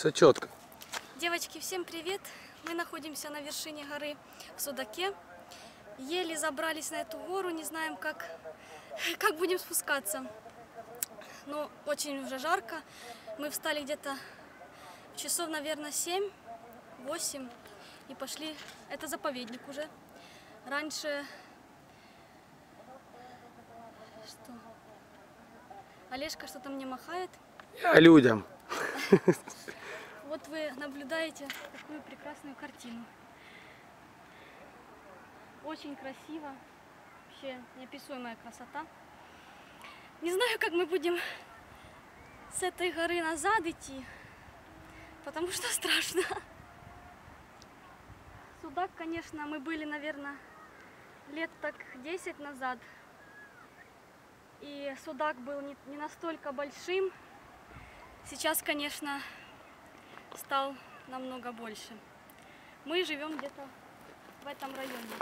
Все четко. Девочки, всем привет! Мы находимся на вершине горы в Судаке. Еле забрались на эту гору, не знаем, как будем спускаться. Но очень уже жарко. Мы встали где-то часов, наверное, 7-8 и пошли. Это заповедник уже. Раньше... Что? Олежка что-то мне махает. Я людям. Вот вы наблюдаете такую прекрасную картину. Очень красиво. Вообще неописуемая красота. Не знаю, как мы будем с этой горы назад идти, потому что страшно. Судак, конечно, мы были, наверное, лет так 10 назад. И Судак был не настолько большим. Сейчас, конечно, стал намного больше. Мы живем где-то в этом районе.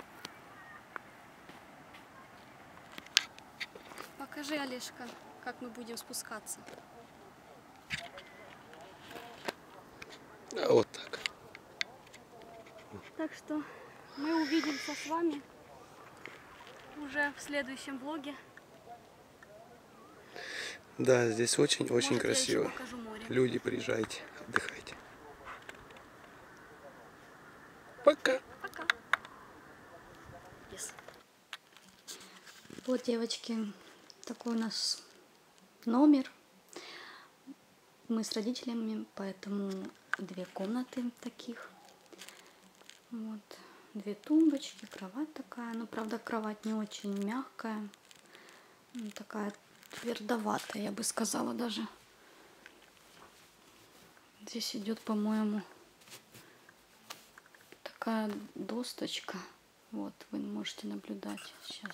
Покажи, Олежка, как мы будем спускаться. Вот так. Так что мы увидимся с вами уже в следующем влоге. Да, здесь очень-очень Может, я красиво. еще покажу море. Люди, приезжайте, отдыхайте. Пока. Пока. Yes. Вот, девочки, такой у нас номер. Мы с родителями, поэтому 2 комнаты таких. Вот, 2 тумбочки, кровать такая. Ну, правда, кровать не очень мягкая. Такая твердоватая, я бы сказала даже. Здесь идет, по-моему, такая досточка. Вот, вы можете наблюдать сейчас.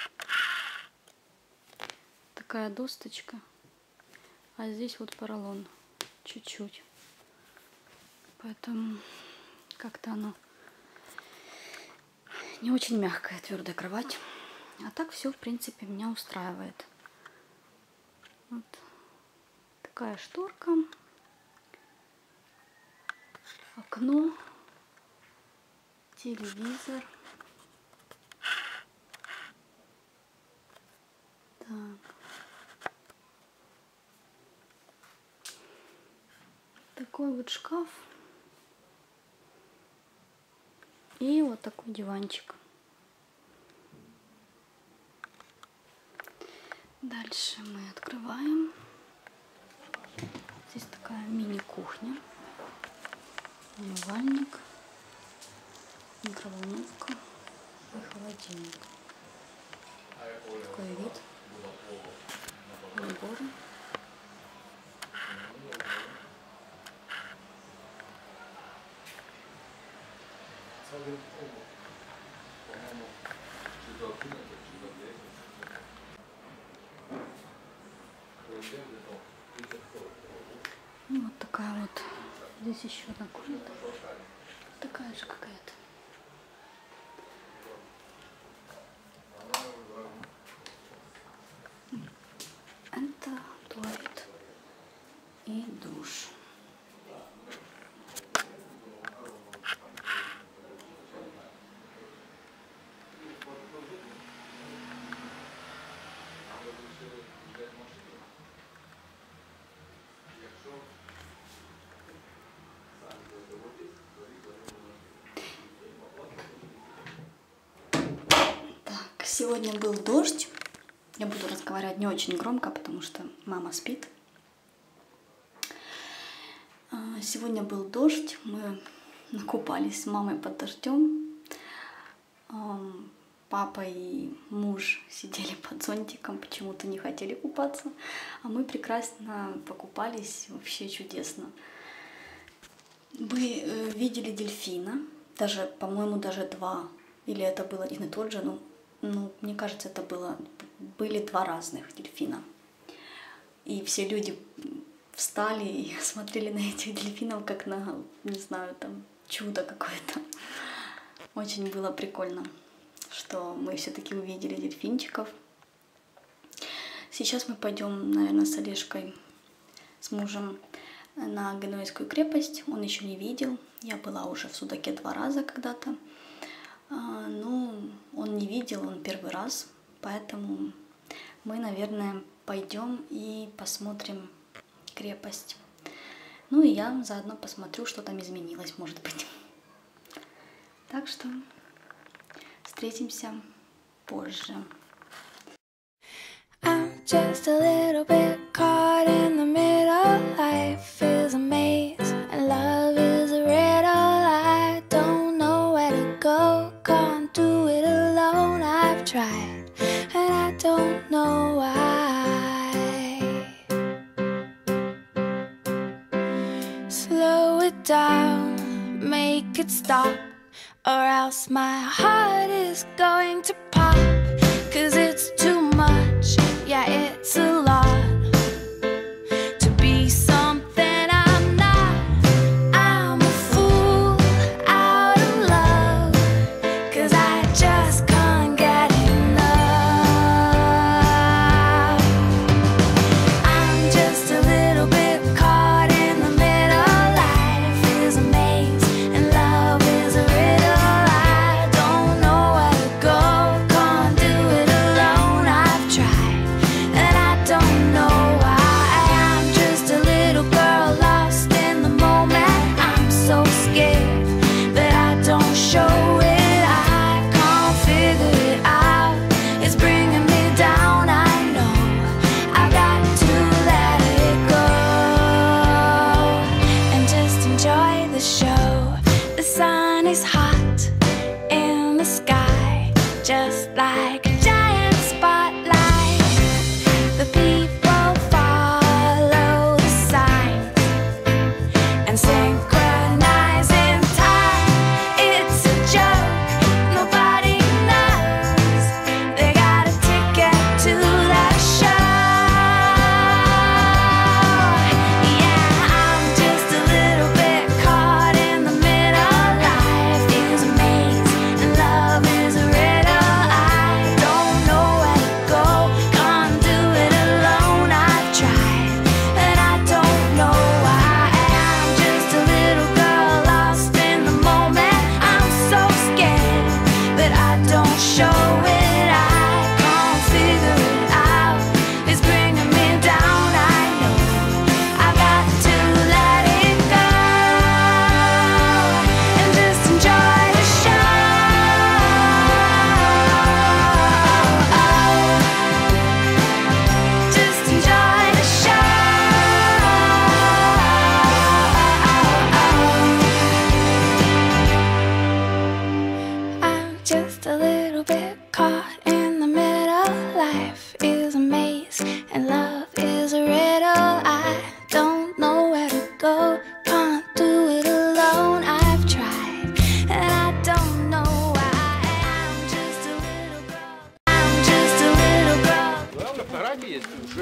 Такая досточка. А здесь вот поролон. Чуть-чуть. Поэтому как-то оно не очень мягкая, твердая кровать. А так все, в принципе, меня устраивает. Вот такая шторка. Окно. Телевизор. Так. Такой вот шкаф. И вот такой диванчик. Дальше мы открываем. Здесь такая мини-кухня. Умывальник. Микроволновка и холодильник. Такой вид. Наборы. И вот такая вот. Здесь еще одна комната. Такая же какая-то. Это туалет и душ. Так, сегодня был дождь. Я буду разговаривать не очень громко, потому что мама спит. Сегодня был дождь, мы накупались с мамой под дождем. Папа и муж сидели под зонтиком, почему-то не хотели купаться, а мы прекрасно покупались, вообще чудесно. Мы видели дельфина, даже, по-моему, даже 2, или это был один и тот же, ну, мне кажется, были 2 разных дельфина. И все люди встали и смотрели на этих дельфинов, как на, не знаю, там, чудо какое-то. Очень было прикольно, что мы все-таки увидели дельфинчиков. Сейчас мы пойдем, наверное, с Олежкой, с мужем на Генуэзскую крепость. Он еще не видел. Я была уже в Судаке 2 раза когда-то. Но он не видел, он первый раз. Поэтому мы, наверное, пойдем и посмотрим крепость. Ну и я заодно посмотрю, что там изменилось, может быть. Так что встретимся позже. I'm just a little bit caught in the middle. Life is a maze and love is a riddle. I don't know where to go, can't do it alone. I've tried and I don't know why. Slow it down, make it stop, or else my heart is going to pop. 'Cause it's too much, yeah, it's a lot to be something I'm not. I'm a fool out of love, 'cause I just can't get enough. I'm just a little bit caught in the middle. Life is a maze and love is a riddle. I don't know where to go, can't do it alone. I've tried and I don't know why. I'm just a little girl lost in the moment. I'm so scared that I don't show it. I can't figure it out, it's bringing me down. I know I've got to let it go and just enjoy the show. The sun is hot in the sky, just like a giant spotlight. The people follow the signs and synchronize in time. It's a joke, nobody knows they got a ticket to that show. Yeah, I'm just a little bit caught in the middle. Life is a maze and love is a riddle. I don't know where to go, can't do it alone. I've tried and I don't know why. I'm just a little girl lost in the moment. I'm so scared that I don't show it. I can't figure it out, it's bringing me down. I know I've got to let it go and just enjoy the show. Just enjoy the show. I'm just a little bit caught in the middle. Life is a maze and love is a riddle. I don't know where to go, can't do it alone. I've tried and I don't know why. I'm just a little girl. I'm just a little girl. Главное, в параде есть души.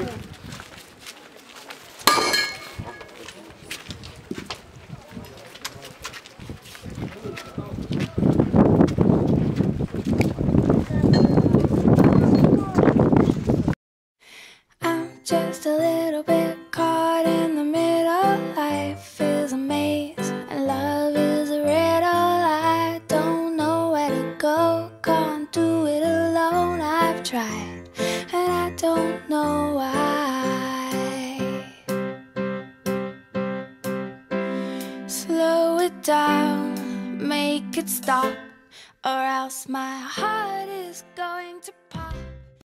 I'm just a little bit caught in the middle. Life is a maze and love is a riddle. I don't know where to go, can't do it alone. I've tried and I don't know why. Slow it down, make it stop, or else my heart is going to